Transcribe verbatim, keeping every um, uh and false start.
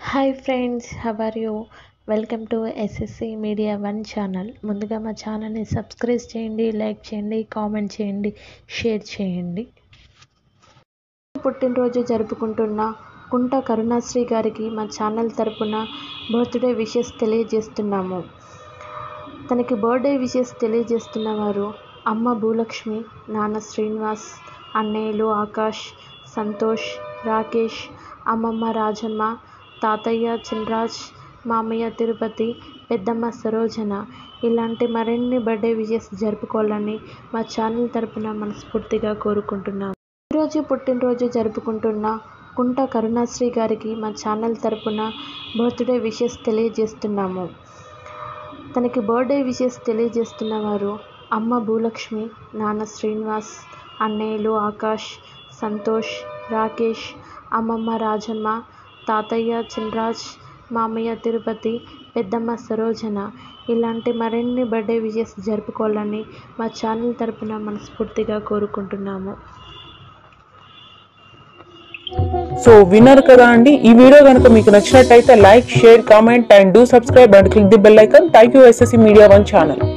Hi friends, how are you? Welcome to SSC media one channel. ముందుగా మా ఛానల్ని subscribe చేయండి, లైక్ చేయండి, కామెంట్ చేయండి, షేర్ చేయండి. పుట్టినరోజు జరుపుకుంటున్న కుంట కరుణాశ్రీ గారికి మా ఛానల్ తరపున బర్త్డే విషెస్ తెలియజేస్తున్నాము. తనకి బర్త్డే విషెస్ తెలియజేస్తున్న వారు అమ్మ భూలక్ష్మి, నాన్న శ్రీనివాస్, అన్నయ్యలు ఆకాష్, సంతోష్, రాకేష్, అమ్మమ్మ రాజమ్మ, తాతయ్య చిన్రాజ్, మామయ్య తిరుపతి, పెద్దమ్మ సరోజన. ఇలాంటి మరిన్ని బర్త్డే విషెస్ జరుపుకోవాలని మా ఛానల్ తరపున మనస్ఫూర్తిగా కోరుకుంటున్నాము. ఈరోజు పుట్టినరోజు జరుపుకుంటున్న కుంట కరుణాశ్రీ గారికి మా ఛానల్ తరపున బర్త్డే విషెస్ తెలియజేస్తున్నాము. తనకి బర్త్డే విషెస్ తెలియజేస్తున్న వారు అమ్మ భూలక్ష్మి, నాన్న శ్రీనివాస్, అన్నయ్యలు ఆకాష్, సంతోష్, రాకేష్, అమ్మమ్మ రాజమ్మ, తాతయ్య చిన్రాజ్, మామయ్య తిరుపతి, పెద్దమ్మ సరోజన. ఇలాంటి మరిన్ని బర్త్డే విషెస్ జరుపుకోవాలని మా ఛానల్ తరపున మనస్ఫూర్తిగా కోరుకుంటున్నాము. సో విన్నారు కదా అండి, ఈ వీడియో కనుక మీకు నచ్చినట్టయితే like, share, comment and do subscribe and click the bell icon. Thank you SSC media one channel.